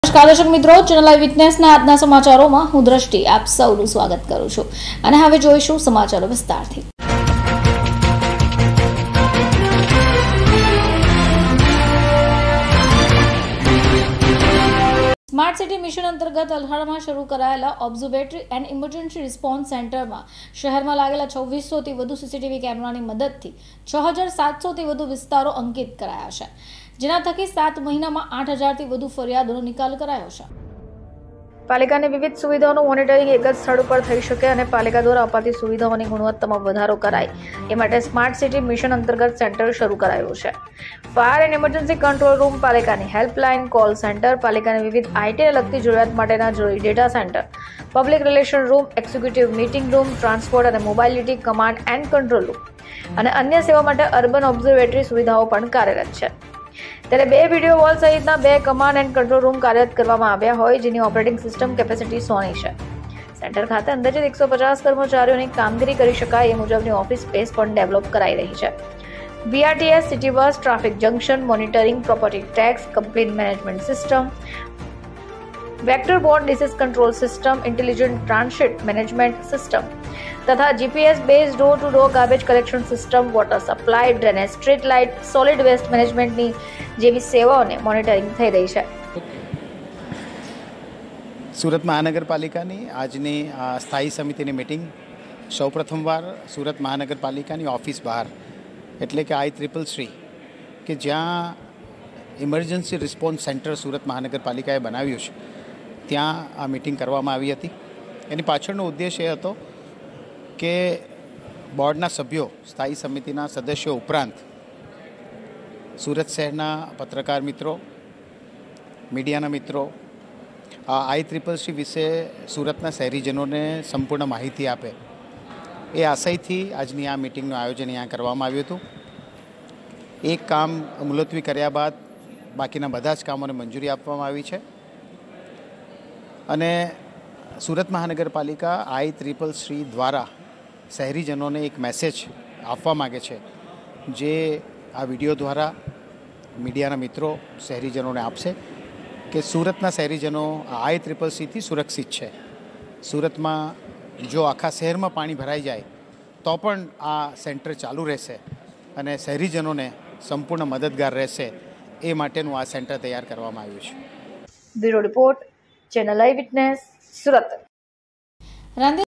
નમસ્કાર દર્શક મિત્રો, ચેનલ લાઈવ વિટનેસના આજના સમાચારોમાં હું દ્રષ્ટિ આપ સૌનું સ્વાગત કરું છું અને હવે જોઈશું સમાચારો વિસ્તારથી। સ્માર્ટ સિટી મિશન અંતર્ગત અલ્હાળમાં શરૂ કરાયેલા ઓબ્ઝર્વેટરી એન્ડ ઇમરજન્સી રિસ્પોન્સ સેન્ટરમાં શહેરમાં લાગેલા 2600થી વધુ સીસીટીવી કેમેરાની મદદથી 6700થી વધુ વિસ્તારો અંકિત કરાયા છે, જેના થકી 7 મહિનામાં 8000થી વધુ ફરિયાદોનો નિકાલ કરાયો છે। પાલિકાની વિવિધ સુવિધાઓનું મોનિટરિંગ એક જ સ્થળ પર થઈ શકે અને પાલિકા દ્વારા અપાતી સુવિધાઓની ગુણવત્તામાં વધારો કરાય એ માટે સ્માર્ટ સિટી મિશન અંતર્ગત સેન્ટર શરૂ કરાયું છે। Fire and emergency control room, પાલિકાની હેલ્પલાઇન, કોલ સેન્ટર, પાલિકાની વિવિધ આઈટીને લગતી જરૂરિયાત માટેના જરૂરી data centre, public relation room, executive meeting room, transport અને mobility command and control room અને અન્ય સેવા માટે અર્બન ઓબ્ઝર્વેટરી સુવિધાઓ પણ કાર્યરત છે। ત્યારે 2 વિડીયો વોલ સહિતના 2 કમાન્ડ એન્ડ કંટ્રોલ રૂમ કાર્યરત કરવામાં આવ્યા હોય, જેની ઓપરેટિંગ સિસ્ટમ કેપેસિટી 100ની છે। સેન્ટર ખાતે અંદાજિત 150 કર્મચારીઓની કામગીરી કરી શકાય એ મુજબની ઓફિસ સ્પેસ પણ ડેવલપ કરાઈ રહી છે। BRTS, city bus, traffic junction monitoring, property tax, complaint management system, vector board disease control system, intelligent transit management system તથા GPS base door to door garbage collection system, water supply, drainage, street light, solid waste મેનેજમેન્ટની જેવી સેવાઓને monitoring થઈ રહી છે। સુરત મહાનગરપાલિકાની આજની સ્થાયી સમિતિની મિટિંગ સૌપ્રથમવાર સુરત મહાનગરપાલિકાની ઓફિસ બહાર એટલે કે ICCC કે જ્યાં ઇમરજન્સી રિસ્પોન્સ સેન્ટર સુરત મહાનગરપાલિકાએ બનાવ્યું છે ત્યાં આ મિટિંગ કરવામાં આવી હતી। એની પાછળનો ઉદ્દેશ એ હતો કે બોર્ડના સભ્યો, સ્થાયી સમિતિના સદસ્યો ઉપરાંત સુરત શહેરના પત્રકાર મિત્રો, મીડિયાના મિત્રો આ ICCC વિશે સુરતના શહેરીજનોને સંપૂર્ણ માહિતી આપે એ આશયથી આજની આ મિટિંગનું આયોજન અહીંયા કરવામાં આવ્યું હતું। એક કામ મુલતવી કર્યા બાદ બાકીના બધા જ કામોને મંજૂરી આપવામાં આવી છે અને સુરત મહાનગરપાલિકા ICCC દ્વારા શહેરીજનોને એક મેસેજ આપવા માગે છે, જે આ વિડીયો દ્વારા મીડિયાના મિત્રો શહેરીજનોને આપશે કે સુરતના શહેરીજનો ICCCથી સુરક્ષિત છે। સુરતમાં જો આખા શહેરમાં પાણી ભરાઈ જાય તો પણ આ સેન્ટર ચાલુ રહેશે અને શહેરીજનોને સંપૂર્ણ મદદગાર રહેશે એ માટેનું આ સેન્ટર તૈયાર કરવામાં આવ્યું છે। Bureau report, channel live witness, Surat.